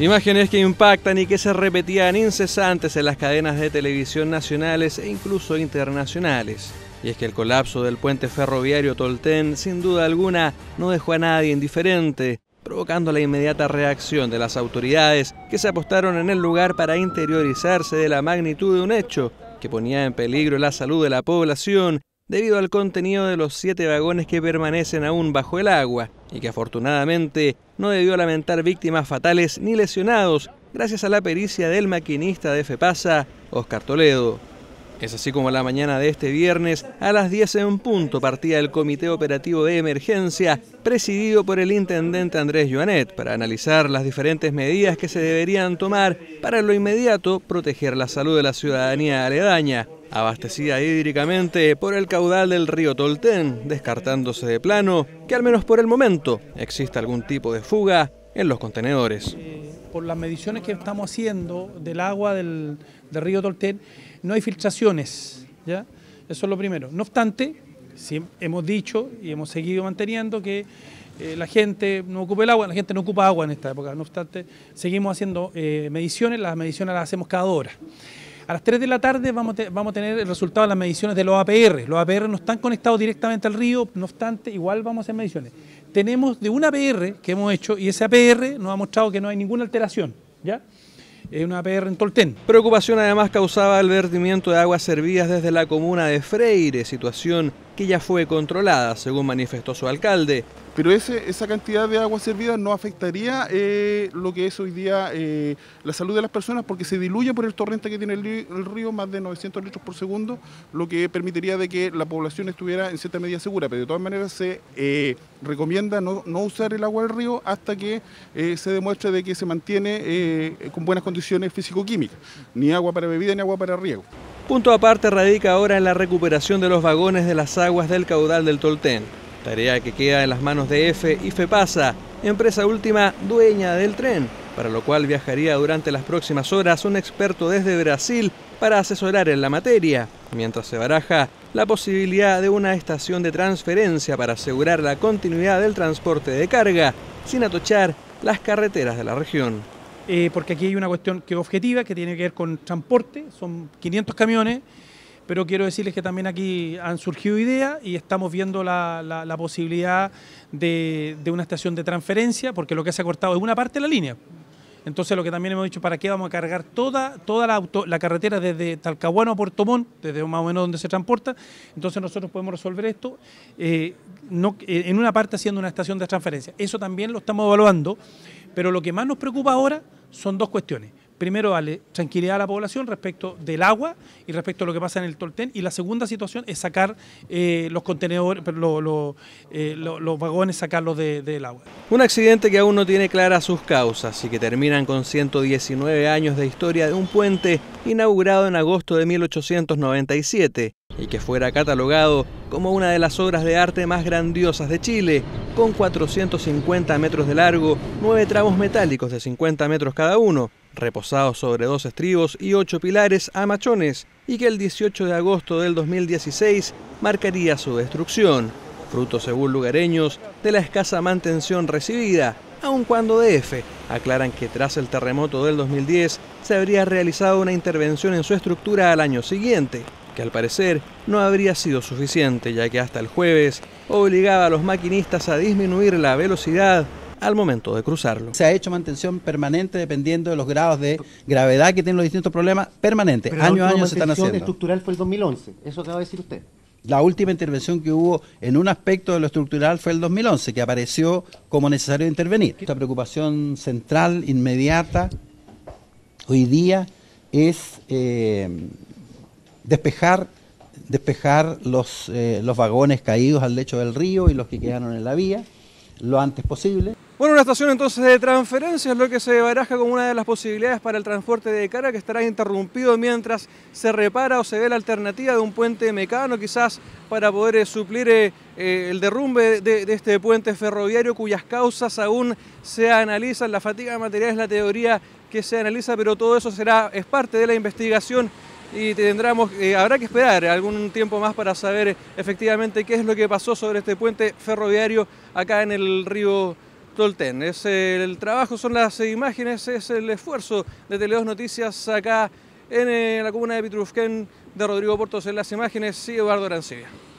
Imágenes que impactan y que se repetían incesantes en las cadenas de televisión nacionales e incluso internacionales. Y es que el colapso del puente ferroviario Tolten, sin duda alguna, no dejó a nadie indiferente, provocando la inmediata reacción de las autoridades que se apostaron en el lugar para interiorizarse de la magnitud de un hecho que ponía en peligro la salud de la población debido al contenido de los 7 vagones que permanecen aún bajo el agua y que afortunadamente no debió lamentar víctimas fatales ni lesionados gracias a la pericia del maquinista de FEPASA, Óscar Toledo. Es así como la mañana de este viernes, a las 10 en punto, partía el Comité Operativo de Emergencia, presidido por el intendente Andrés Joanet, para analizar las diferentes medidas que se deberían tomar para en lo inmediato proteger la salud de la ciudadanía aledaña, abastecida hídricamente por el caudal del río Tolten, descartándose de plano que al menos por el momento exista algún tipo de fuga en los contenedores. Por las mediciones que estamos haciendo del agua del río Tolten, no hay filtraciones, ¿ya? Eso es lo primero. No obstante, sí, hemos dicho y hemos seguido manteniendo que la gente no ocupe el agua, la gente no ocupa agua en esta época. No obstante, seguimos haciendo mediciones, las mediciones las hacemos cada hora. A las 3 de la tarde vamos a tener el resultado de las mediciones de los APR. Los APR no están conectados directamente al río, no obstante, igual vamos a hacer mediciones. Tenemos de un APR que hemos hecho y ese APR nos ha mostrado que no hay ninguna alteración, ¿ya? Es una APR en Tolten. Preocupación además causaba el vertimiento de aguas servidas desde la comuna de Freire, situación que ya fue controlada, según manifestó su alcalde. Pero esa cantidad de agua servida no afectaría lo que es hoy día la salud de las personas, porque se diluye por el torrente que tiene el río, más de 900 litros por segundo, lo que permitiría de que la población estuviera en cierta medida segura. Pero de todas maneras se recomienda no usar el agua del río hasta que se demuestre de que se mantiene con buenas condiciones físico-químicas, ni agua para bebida ni agua para riego. Punto aparte radica ahora en la recuperación de los vagones de las aguas del caudal del Tolten. Tarea que queda en las manos de EFE y FEPASA, empresa última dueña del tren, para lo cual viajaría durante las próximas horas un experto desde Brasil para asesorar en la materia, mientras se baraja la posibilidad de una estación de transferencia para asegurar la continuidad del transporte de carga, sin atochar las carreteras de la región. Porque aquí hay una cuestión que es objetiva, que tiene que ver con transporte, son 500 camiones, pero quiero decirles que también aquí han surgido ideas y estamos viendo la posibilidad de una estación de transferencia, porque lo que se ha cortado es una parte de la línea. Entonces lo que también hemos dicho, ¿para qué vamos a cargar toda la carretera desde Talcahuano a Puerto Montt, desde más o menos donde se transporta? Entonces nosotros podemos resolver esto en una parte haciendo una estación de transferencia. Eso también lo estamos evaluando, pero lo que más nos preocupa ahora son dos cuestiones. Primero, darle tranquilidad a la población respecto del agua y respecto a lo que pasa en el Tolten. Y la segunda situación es sacar los contenedores, los vagones, sacarlos del agua. Un accidente que aún no tiene claras sus causas y que terminan con 119 años de historia de un puente inaugurado en agosto de 1897 y que fuera catalogado como una de las obras de arte más grandiosas de Chile, con 450 metros de largo, 9 tramos metálicos de 50 metros cada uno, reposados sobre 2 estribos y 8 pilares a machones, y que el 18 de agosto del 2016 marcaría su destrucción, fruto, según lugareños, de la escasa mantención recibida, aun cuando de EFE aclaran que tras el terremoto del 2010 se habría realizado una intervención en su estructura al año siguiente, que al parecer no habría sido suficiente, ya que hasta el jueves obligaba a los maquinistas a disminuir la velocidad al momento de cruzarlo. Se ha hecho mantención permanente dependiendo de los grados de gravedad que tienen los distintos problemas, permanente, año a año se están haciendo. La mantención estructural fue el 2011, eso acaba de decir usted. La última intervención que hubo en un aspecto de lo estructural fue el 2011, que apareció como necesario intervenir. Esta preocupación central, inmediata, hoy día es despejar los vagones caídos al lecho del río y los que quedaron en la vía lo antes posible. Bueno, una estación entonces de transferencia es lo que se baraja como una de las posibilidades para el transporte de carga, que estará interrumpido mientras se repara o se ve la alternativa de un puente mecano, quizás para poder suplir el derrumbe de este puente ferroviario, cuyas causas aún se analizan. La fatiga material es la teoría que se analiza, pero todo eso es parte de la investigación y habrá que esperar algún tiempo más para saber efectivamente qué es lo que pasó sobre este puente ferroviario acá en el río Tolten. Es el trabajo, son las imágenes, es el esfuerzo de Tele2 Noticias acá en la comuna de Pitrufquén, de Rodrigo Portos en las imágenes y Eduardo Arancibia.